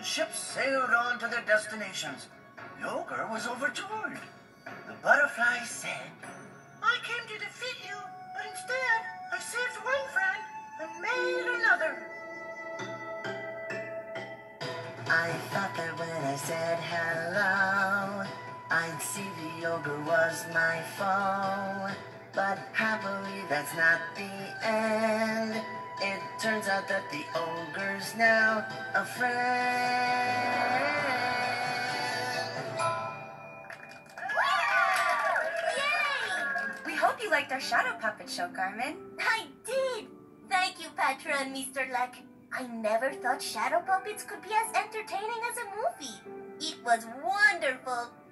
The ships sailed on to their destinations. The ogre was overjoyed. The butterfly said, "I came to defeat you, but instead I saved one friend and made another." I thought that when I said hello, I'd see the ogre was my foe. But happily that's not the end. It turns out that the ogre's now a friend. We hope you liked our shadow puppet show, Carmen. I did! Thank you, Patron, Mr. Luck. I never thought shadow puppets could be as entertaining as a movie. It was wonderful.